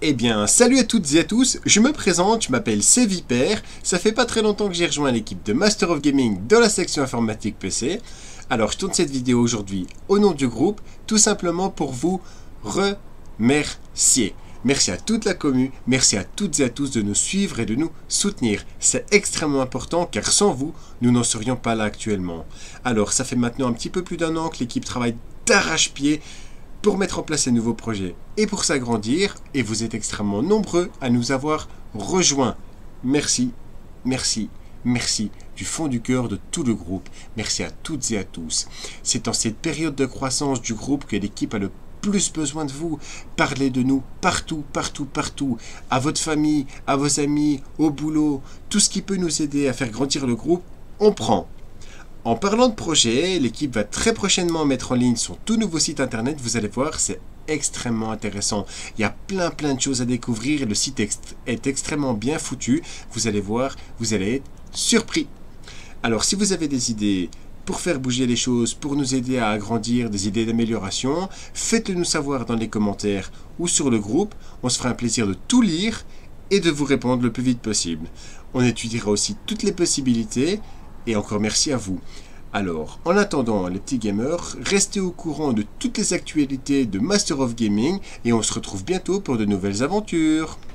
Eh bien, salut à toutes et à tous, je me présente, je m'appelle Cviper, ça fait pas très longtemps que j'ai rejoint l'équipe de Master of Gaming dans la section informatique PC. Alors je tourne cette vidéo aujourd'hui au nom du groupe, tout simplement pour vous remercier. Merci à toute la commu, merci à toutes et à tous de nous suivre et de nous soutenir. C'est extrêmement important car sans vous, nous n'en serions pas là actuellement. Alors ça fait maintenant un petit peu plus d'un an que l'équipe travaille d'arrache-pied pour mettre en place un nouveau projet et pour s'agrandir, et vous êtes extrêmement nombreux à nous avoir rejoints. Merci, merci, merci du fond du cœur de tout le groupe. Merci à toutes et à tous. C'est en cette période de croissance du groupe que l'équipe a le plus besoin de vous. Parlez de nous partout, partout, partout. À votre famille, à vos amis, au boulot. Tout ce qui peut nous aider à faire grandir le groupe, on prend. En parlant de projet, l'équipe va très prochainement mettre en ligne son tout nouveau site internet. Vous allez voir, c'est extrêmement intéressant. Il y a plein de choses à découvrir et le site est extrêmement bien foutu. Vous allez voir, vous allez être surpris. Alors si vous avez des idées pour faire bouger les choses, pour nous aider à agrandir, des idées d'amélioration, faites-le nous savoir dans les commentaires ou sur le groupe. On se fera un plaisir de tout lire et de vous répondre le plus vite possible. On étudiera aussi toutes les possibilités. Et encore merci à vous. Alors, en attendant les petits gamers, restez au courant de toutes les actualités de Master of Gaming et on se retrouve bientôt pour de nouvelles aventures.